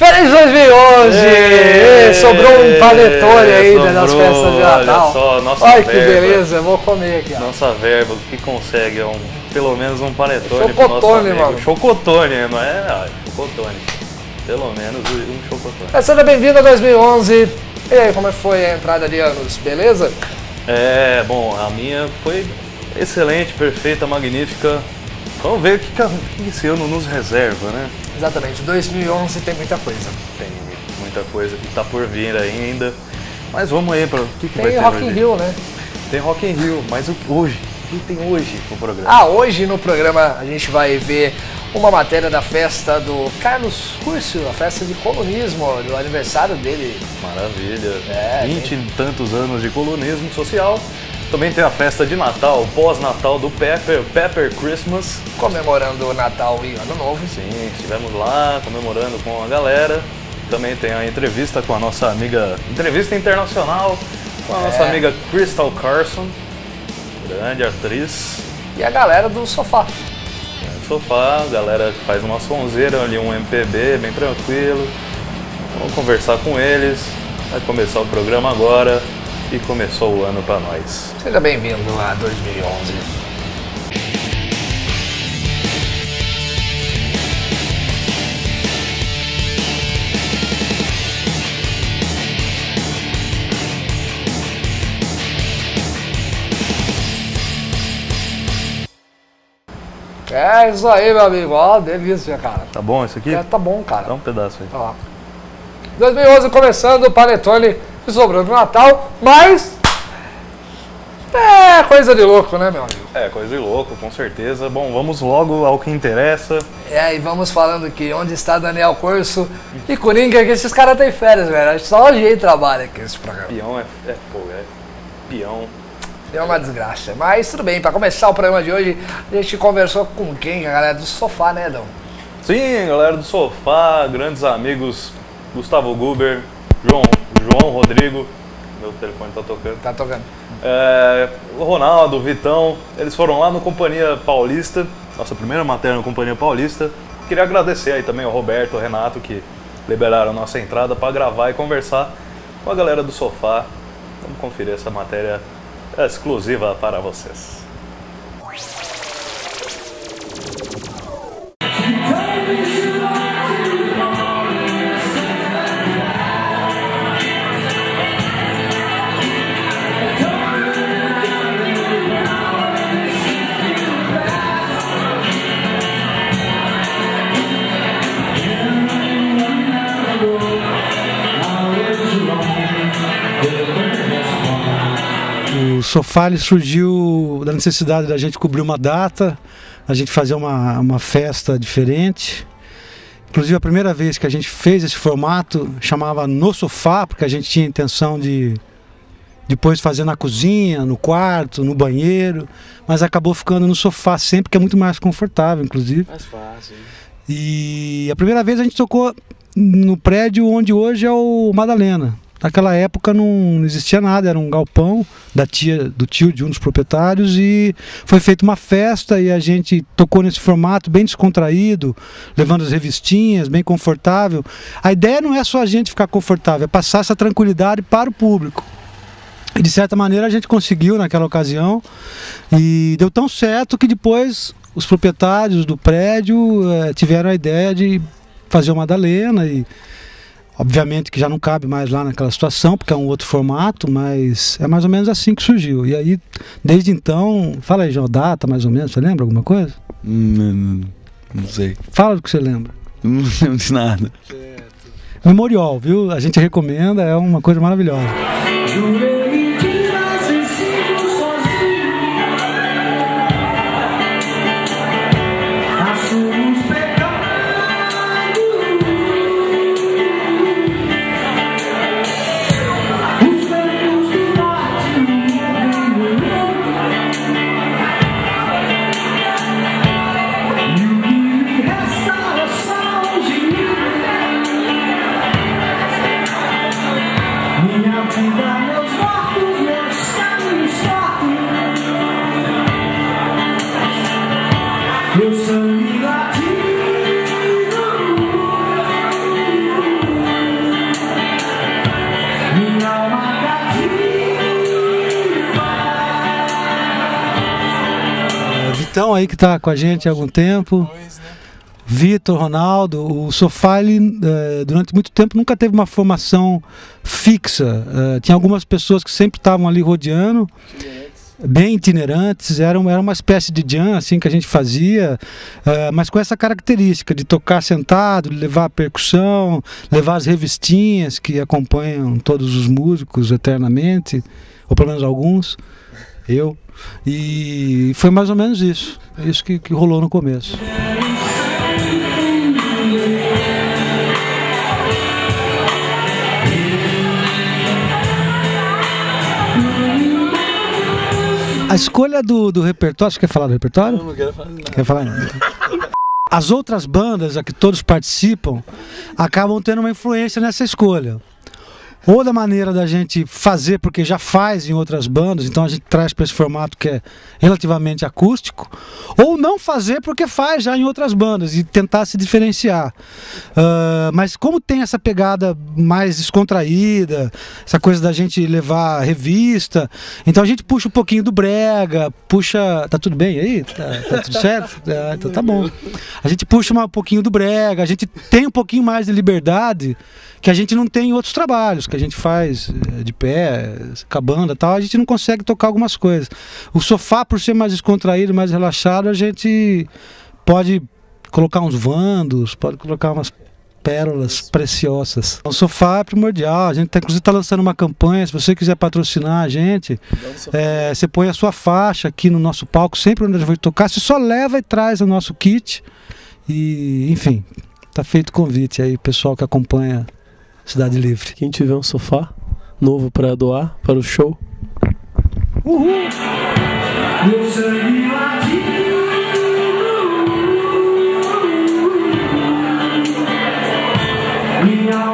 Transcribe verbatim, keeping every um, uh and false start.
Feliz dois mil e onze! Ei, sobrou um panetone ainda nas festas de Natal. Olha só, nossa Olha verba. que beleza, eu vou comer aqui. Ó. Nossa verba, que consegue é um, pelo menos um panetone Chocotone, pro nosso amigo. mano. Chocotone, não é? Ah, chocotone. Pelo menos um chocotone. É, seja bem-vindo a dois mil e onze. E aí, como é que foi a entrada de anos? Beleza? É, bom, a minha foi excelente, perfeita, magnífica. Vamos ver o que, que esse ano nos reserva, né? Exatamente, dois mil e onze tem muita coisa. Tem muita coisa que tá por vir ainda. Mas vamos aí para o que, que vai ter Tem Rock in hoje? Rio, né? Tem Rock in Rio, mas o- hoje, o que tem hoje no programa? Ah, hoje no programa a gente vai ver uma matéria da festa do Carlos Curcio, a festa de colunismo, do aniversário dele. Maravilha. É, vinte e tantos anos de colunismo social. Também tem a festa de Natal, pós-Natal do Pepper, Pepper Christmas. Comemorando o Natal e Ano Novo. Sim, estivemos lá comemorando com a galera. Também tem a entrevista com a nossa amiga, entrevista internacional com a nossa É. amiga Crystal Carson, grande atriz. E a galera do sofá. No sofá, galera que faz uma sonzeira ali, um M P B bem tranquilo. Vamos conversar com eles. Vai começar o programa agora e começou o ano pra nós. Seja bem-vindo a dois mil e onze. É isso aí, meu amigo. Ó, delícia, cara. Tá bom isso aqui? É, tá bom, cara. Dá um pedaço aí. Olha lá. dois mil e onze começando, o panetone que sobrou do Natal, mas é coisa de louco, né, meu amigo? É, coisa de louco, com certeza. Bom, vamos logo ao que interessa. É, e vamos falando aqui, onde está Daniel Corso e Coringa, que esses caras têm férias, velho. Só a gente trabalha aqui nesse programa. Peão é, é fogo, é peão. É uma desgraça. Mas tudo bem, para começar o programa de hoje, a gente conversou com quem? A galera do sofá, né, Dão? Sim, galera do sofá, grandes amigos, Gustavo Guber, João, João Rodrigo, meu telefone tá tocando. Tá tocando. É, o Ronaldo, o Vitão, eles foram lá no Companhia Paulista, nossa primeira matéria no Companhia Paulista. Queria agradecer aí também ao Roberto, ao Renato, que liberaram a nossa entrada para gravar e conversar com a galera do sofá. Vamos conferir essa matéria exclusiva para vocês. O sofá ele surgiu da necessidade da gente cobrir uma data, a gente fazer uma, uma festa diferente. Inclusive a primeira vez que a gente fez esse formato chamava No Sofá, porque a gente tinha a intenção de depois fazer na cozinha, no quarto, no banheiro, mas acabou ficando no sofá sempre, que é muito mais confortável, inclusive. Mais fácil. E a primeira vez a gente tocou no prédio onde hoje é o Madalena. Naquela época não existia nada, era um galpão da tia, do tio de um dos proprietários, e foi feita uma festa e a gente tocou nesse formato bem descontraído, levando as revistinhas, bem confortável. A ideia não é só a gente ficar confortável, é passar essa tranquilidade para o público. E de certa maneira a gente conseguiu naquela ocasião, e deu tão certo que depois os proprietários do prédio eh, tiveram a ideia de fazer uma Madalena, e obviamente que já não cabe mais lá naquela situação, porque é um outro formato, mas é mais ou menos assim que surgiu. E aí, desde então, fala aí, João, data mais ou menos, você lembra alguma coisa? Não, não, não sei. Fala do que você lembra. Não lembro de nada. Memorial, viu? A gente recomenda, é uma coisa maravilhosa. Minha vida, meus Vitão aí que está com a gente há algum tempo. Vitor, Ronaldo. O Sofá, ele, eh, durante muito tempo, nunca teve uma formação fixa. Eh, tinha algumas pessoas que sempre estavam ali rodeando, bem itinerantes, era uma, era uma espécie de jam assim, que a gente fazia, uh, mas com essa característica de tocar sentado, de levar a percussão, levar as revistinhas que acompanham todos os músicos eternamente, ou pelo menos alguns, eu, e foi mais ou menos isso, isso que, que rolou no começo. A escolha do, do repertório, você quer falar do repertório? Eu não quero falar nada. Quer falar nada? As outras bandas a que todos participam acabam tendo uma influência nessa escolha. Ou da maneira da gente fazer, porque já faz em outras bandas, então a gente traz para esse formato que é relativamente acústico, ou não fazer porque faz já em outras bandas e tentar se diferenciar. Uh, mas como tem essa pegada mais descontraída, essa coisa da gente levar revista, então a gente puxa um pouquinho do brega, puxa... Tá tudo bem aí? Tá, tá tudo certo? Ah, então tá bom. A gente puxa um pouquinho do brega, a gente tem um pouquinho mais de liberdade que a gente não tem em outros trabalhos, que a gente faz de pé, com a banda e tal, a gente não consegue tocar algumas coisas. O Sofá, por ser mais descontraído, mais relaxado, a gente pode colocar uns vandos, pode colocar umas pérolas preciosas. O Sofá é primordial, a gente tá, inclusive está lançando uma campanha, se você quiser patrocinar a gente, é, você põe a sua faixa aqui no nosso palco, sempre onde a gente vai tocar, você só leva e traz o nosso kit, e enfim, tá feito o convite aí, pessoal que acompanha Cidade Livre. Quem tiver um sofá novo para doar para o show. Uhul! Meu sangue latiu, minha